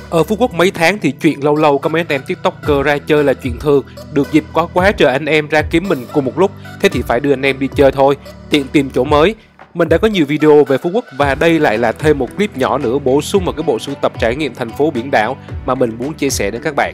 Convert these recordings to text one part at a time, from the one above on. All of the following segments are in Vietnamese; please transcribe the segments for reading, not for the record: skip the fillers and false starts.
Ở Phú Quốc mấy tháng thì chuyện lâu lâu có mấy anh em TikToker ra chơi là chuyện thường. Được dịp có quá trời anh em ra kiếm mình cùng một lúc, thế thì phải đưa anh em đi chơi thôi, tiện tìm chỗ mới. Mình đã có nhiều video về Phú Quốc và đây lại là thêm một clip nhỏ nữa bổ sung vào cái bộ sưu tập trải nghiệm thành phố biển đảo mà mình muốn chia sẻ đến các bạn.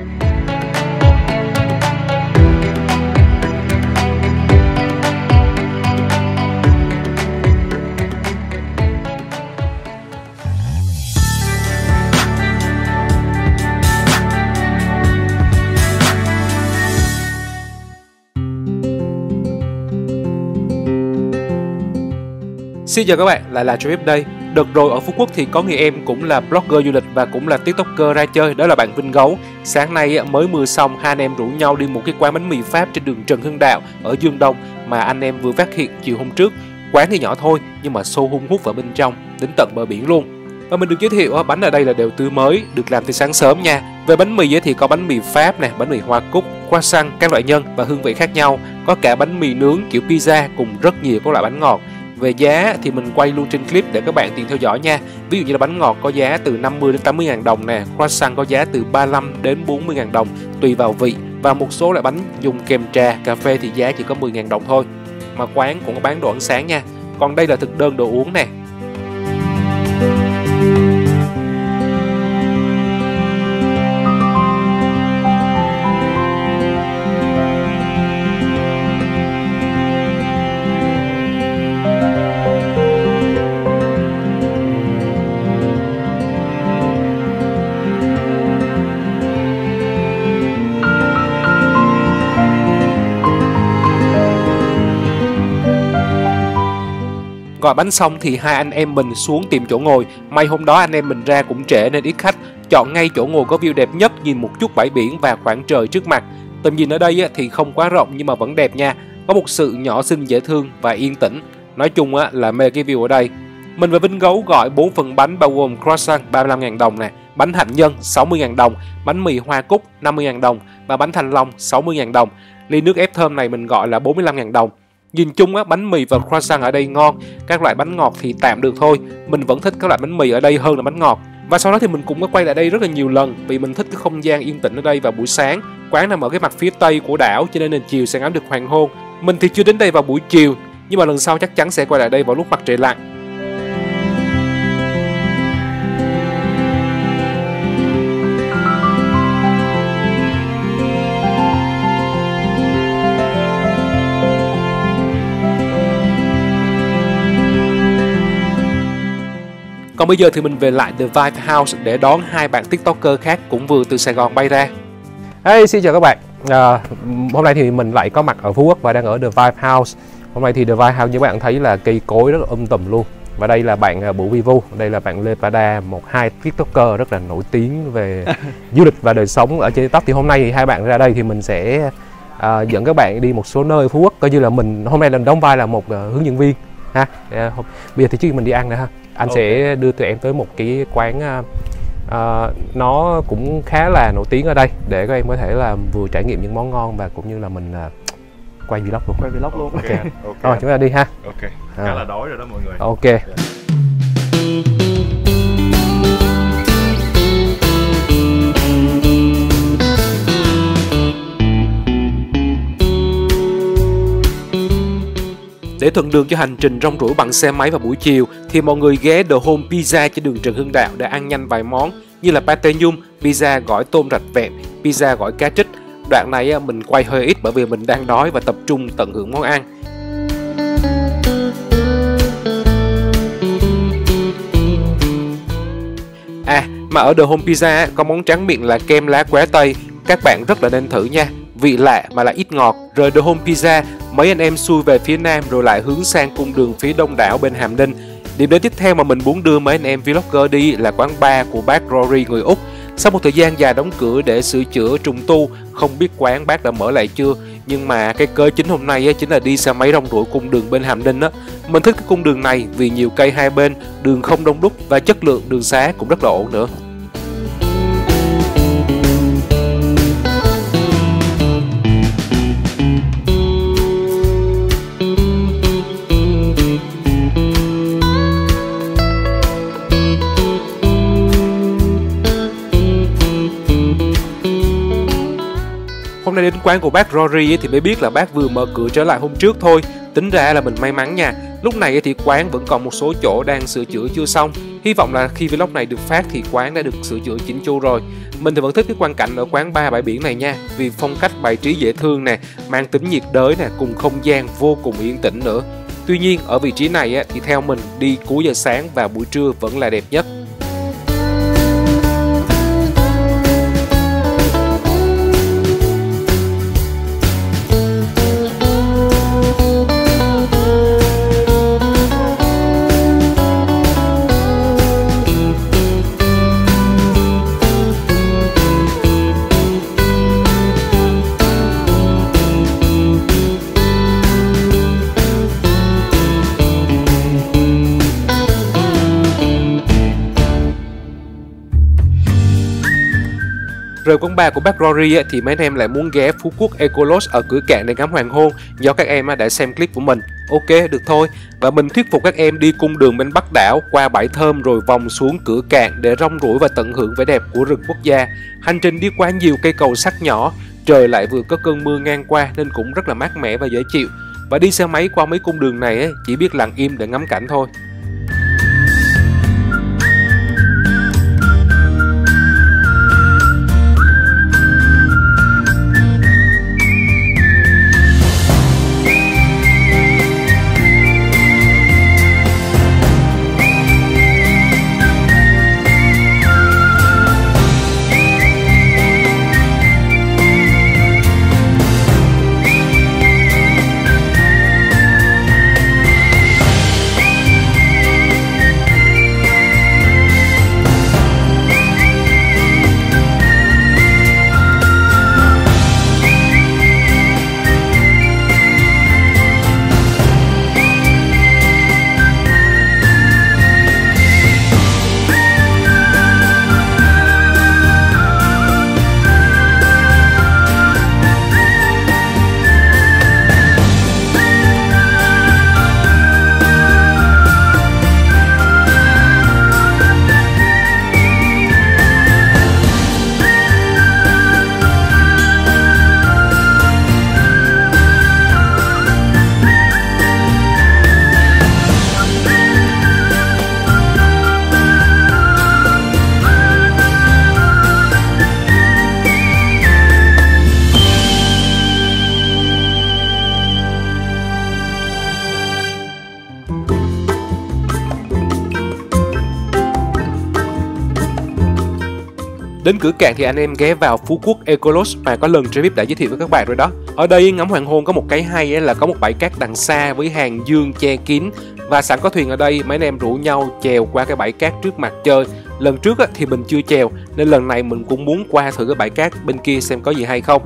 Xin chào các bạn, lại là Trip đây. Đợt rồi ở Phú Quốc thì có người em cũng là blogger du lịch và cũng là TikToker ra chơi, đó là bạn Vinh Gấu. Sáng nay mới mưa xong, hai anh em rủ nhau đi một cái quán bánh mì Pháp trên đường Trần Hưng Đạo ở Dương Đông mà anh em vừa phát hiện chiều hôm trước. Quán thì nhỏ thôi nhưng mà show hun hút vào bên trong, đến tận bờ biển luôn. Và mình được giới thiệu bánh ở đây là đều tươi mới, được làm từ sáng sớm nha. Về bánh mì thì có bánh mì Pháp nè, bánh mì hoa cúc, croissant, các loại nhân và hương vị khác nhau. Có cả bánh mì nướng kiểu pizza cùng rất nhiều các loại bánh ngọt. Về giá thì mình quay luôn trên clip để các bạn tiện theo dõi nha. Ví dụ như là bánh ngọt có giá từ 50 đến 80 ngàn đồng nè, croissant có giá từ 35 đến 40 ngàn đồng tùy vào vị. Và một số loại bánh dùng kèm trà, cà phê thì giá chỉ có 10 ngàn đồng thôi. Mà quán cũng có bán đồ ăn sáng nha. Còn đây là thực đơn đồ uống nè. Gọi bánh xong thì hai anh em mình xuống tìm chỗ ngồi. May hôm đó anh em mình ra cũng trễ nên ít khách. Chọn ngay chỗ ngồi có view đẹp nhất, nhìn một chút bãi biển và khoảng trời trước mặt. Tầm nhìn ở đây thì không quá rộng nhưng mà vẫn đẹp nha. Có một sự nhỏ xinh dễ thương và yên tĩnh. Nói chung là mê cái view ở đây. Mình và Vinh Gấu gọi 4 phần bánh bao gồm croissant 35 ngàn đồng nè, bánh hạnh nhân 60 ngàn đồng, bánh mì hoa cúc 50 ngàn đồng và bánh thanh long 60 ngàn đồng. Ly nước ép thơm này mình gọi là 45 ngàn đồng. Nhìn chung bánh mì và croissant ở đây ngon, các loại bánh ngọt thì tạm được thôi. Mình vẫn thích các loại bánh mì ở đây hơn là bánh ngọt. Và sau đó thì mình cũng có quay lại đây rất là nhiều lần vì mình thích cái không gian yên tĩnh ở đây vào buổi sáng. Quán nằm ở cái mặt phía tây của đảo cho nên chiều sẽ ngắm được hoàng hôn. Mình thì chưa đến đây vào buổi chiều, nhưng mà lần sau chắc chắn sẽ quay lại đây vào lúc mặt trời lặn. Còn bây giờ thì mình về lại The Vibe House để đón hai bạn TikToker khác cũng vừa từ Sài Gòn bay ra. Hey, xin chào các bạn. Hôm nay thì mình lại có mặt ở Phú Quốc và đang ở The Vibe House. Hôm nay thì The Vibe House như các bạn thấy là cây cối rất là tùm luôn. Và đây là bạn Bủ Vivu, đây là bạn Lê Pada, hai TikToker rất là nổi tiếng về du lịch và đời sống ở trên TikTok. Thì hôm nay thì hai bạn ra đây thì mình sẽ dẫn các bạn đi một số nơi Phú Quốc. Coi như là mình hôm nay là đóng vai là một hướng dẫn viên ha. Bây giờ thì trước khi mình đi ăn nữa ha. Anh sẽ đưa tụi em tới một cái quán nó cũng khá là nổi tiếng ở đây để các em có thể là vừa trải nghiệm những món ngon và cũng như là mình quay vlog luôn. Okay. Rồi chúng ta đi ha. Ok. Khá là đói rồi đó mọi người. Ok. Yeah. Để thuận đường cho hành trình rong ruổi bằng xe máy vào buổi chiều thì mọi người ghé The Home Pizza trên đường Trần Hưng Đạo để ăn nhanh vài món như là pate nhum, pizza gỏi tôm rạch vẹm, pizza gỏi cá trích. Đoạn này mình quay hơi ít bởi vì mình đang đói và tập trung tận hưởng món ăn. Mà ở The Home Pizza có món tráng miệng là kem lá quế tây, các bạn rất là nên thử nha. Vị lạ mà lại ít ngọt. Rời The Home Pizza, mấy anh em xuôi về phía nam rồi lại hướng sang cung đường phía đông đảo bên Hàm Ninh. Điểm đến tiếp theo mà mình muốn đưa mấy anh em vlogger đi là quán bar của bác Rory người Úc. Sau một thời gian dài đóng cửa để sửa chữa trùng tu, không biết quán bác đã mở lại chưa, nhưng mà cái cớ chính hôm nay chính là đi xe máy rong ruổi cung đường bên Hàm Ninh á. Mình thích cái cung đường này vì nhiều cây hai bên, đường không đông đúc và chất lượng đường xá cũng rất là ổn nữa. nay đến quán của bác Rory thì mới biết là bác vừa mở cửa trở lại hôm trước thôi. Tính ra là mình may mắn nha. Lúc này thì quán vẫn còn một số chỗ đang sửa chữa chưa xong. Hy vọng là khi vlog này được phát thì quán đã được sửa chữa chỉnh chu rồi. Mình thì vẫn thích cái quang cảnh ở quán bar bãi biển này nha, vì phong cách bày trí dễ thương nè, mang tính nhiệt đới nè, cùng không gian vô cùng yên tĩnh nữa. Tuy nhiên ở vị trí này thì theo mình đi cuối giờ sáng và buổi trưa vẫn là đẹp nhất. Rời quán bar của bác Rory thì mấy anh em lại muốn ghé Phú Quốc Eco Lodge ở cửa cạn để ngắm hoàng hôn do các em đã xem clip của mình. Ok, được thôi. Và mình thuyết phục các em đi cung đường bên Bắc đảo qua bãi Thơm rồi vòng xuống cửa cạn để rong ruổi và tận hưởng vẻ đẹp của rừng quốc gia. Hành trình đi qua nhiều cây cầu sắt nhỏ, trời lại vừa có cơn mưa ngang qua nên cũng rất là mát mẻ và dễ chịu. Và đi xe máy qua mấy cung đường này chỉ biết lặng im để ngắm cảnh thôi. Đến cửa cạn thì anh em ghé vào Phú Quốc Eco Lodge mà có lần Trevip đã giới thiệu với các bạn rồi đó. Ở đây ngắm hoàng hôn có một cái hay là có một bãi cát đằng xa với hàng dương che kín. Và sẵn có thuyền ở đây, mấy anh em rủ nhau chèo qua cái bãi cát trước mặt chơi. Lần trước thì mình chưa chèo nên lần này mình cũng muốn qua thử cái bãi cát bên kia xem có gì hay không.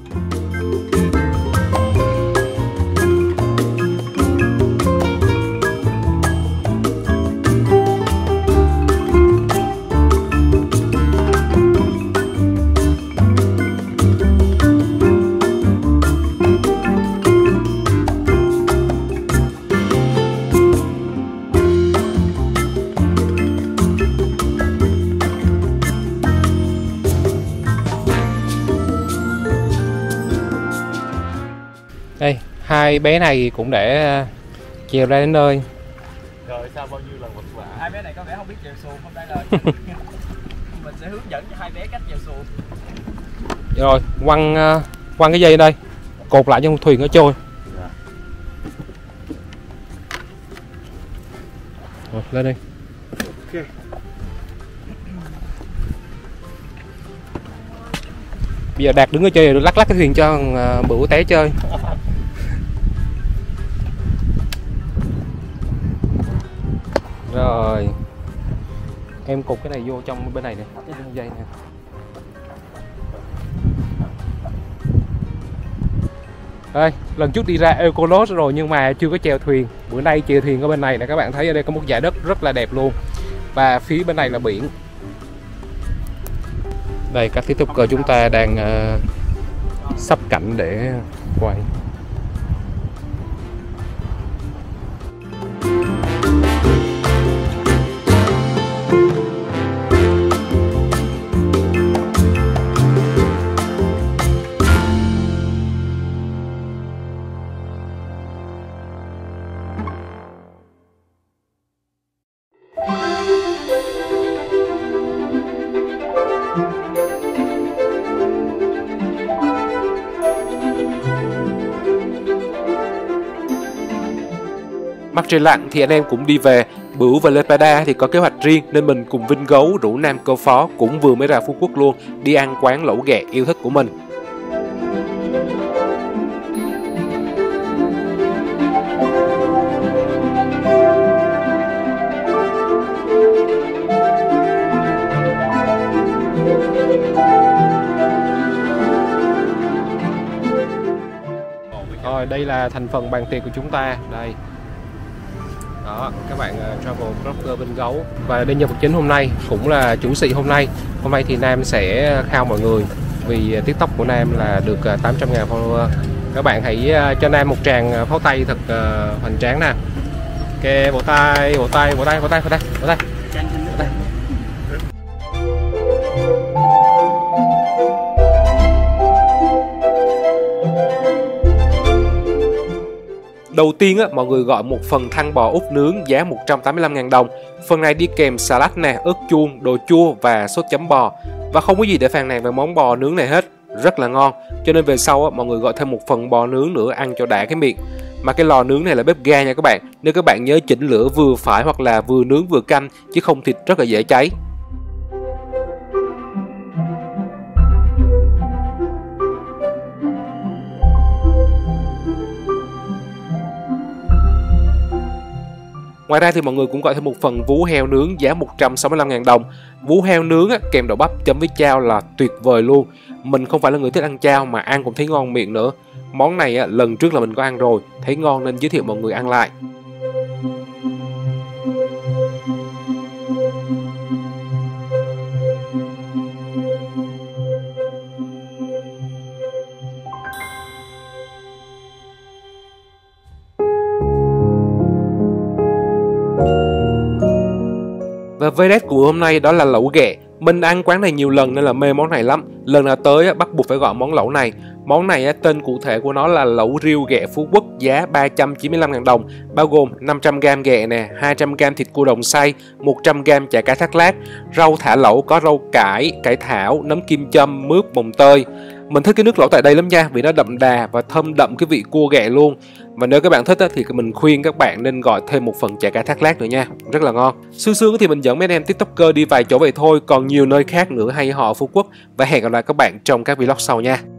Đây, hai bé này cũng để chèo ra đến nơi. Trời sao bao nhiêu lần vật vả. Hai bé này có vẻ không biết chèo xuồng, hôm nay là mình sẽ hướng dẫn cho hai bé cách chèo xuồng. Rồi, quăng cái dây ở đây, cột lại cho thuyền nó trôi. Rồi, lên đi. Ok. Bây giờ Đạt đứng ở chơi lắc cái thuyền cho Bửu té chơi. Rồi em cột cái này vô trong bên này nè, cái dây nè. Đây, lần trước đi ra Eco Lodge rồi nhưng mà chưa có chèo thuyền. Bữa nay chèo thuyền ở bên này nè, các bạn thấy ở đây có một dải đất rất là đẹp luôn. Và phía bên này là biển. Đây, các tiktoker chúng ta đang sắp cảnh để quay. Mặt trời lặn thì anh em cũng đi về. Bửu và Lê Pada thì có kế hoạch riêng nên mình cùng Vinh Gấu rủ Nam Cơ Phó cũng vừa mới ra Phú Quốc luôn đi ăn quán lẩu ghẹ yêu thích của mình. Rồi đây là thành phần bàn tiệc của chúng ta đây. Đó, các bạn travel blogger Vinh Gấu. Và đây nhân vật chính hôm nay cũng là chủ sĩ hôm nay. Hôm nay thì Nam sẽ khao mọi người vì TikTok của Nam là được 800.000 follower. Các bạn hãy cho Nam một tràng pháo tay thật hoành tráng nè. Ok, vỗ tay, vỗ tay, vỗ tay, vỗ tay, vỗ tay, vỗ tay. Vỗ tay. Đầu tiên mọi người gọi một phần thăn bò úp nướng giá 185.000 đồng. Phần này đi kèm salad nè, ớt chuông, đồ chua và sốt chấm bò. Và không có gì để phàn nàn về món bò nướng này hết, rất là ngon. Cho nên về sau mọi người gọi thêm một phần bò nướng nữa ăn cho đã cái miệng. Mà cái lò nướng này là bếp ga nha các bạn, nên các bạn nhớ chỉnh lửa vừa phải hoặc là vừa nướng vừa canh, chứ không thịt rất là dễ cháy. Ngoài ra thì mọi người cũng gọi thêm một phần vú heo nướng giá 165.000 đồng. Vú heo nướng kèm đậu bắp chấm với chao là tuyệt vời luôn. Mình không phải là người thích ăn chao mà ăn cũng thấy ngon miệng nữa. Món này lần trước là mình có ăn rồi, thấy ngon nên giới thiệu mọi người ăn lại. Và verdict của hôm nay đó là lẩu ghẹ. Mình ăn quán này nhiều lần nên là mê món này lắm. Lần nào tới bắt buộc phải gọi món lẩu này. Món này tên cụ thể của nó là lẩu riêu ghẹ Phú Quốc giá 395.000 đồng, bao gồm 500g ghẹ nè, 200g thịt cua đồng xay, 100g chả cá thác lát, rau thả lẩu có rau cải, cải thảo, nấm kim châm, mướp, mồng tơi. Mình thích cái nước lẩu tại đây lắm nha, vì nó đậm đà và thơm đậm cái vị cua ghẹ luôn. Và nếu các bạn thích thì mình khuyên các bạn nên gọi thêm một phần chả cá thác lát nữa nha, rất là ngon. Sương thì mình dẫn mấy anh em tiktoker đi vài chỗ vậy thôi, còn nhiều nơi khác nữa hay ho ở Phú Quốc. Và hẹn gặp lại các bạn trong các vlog sau nha.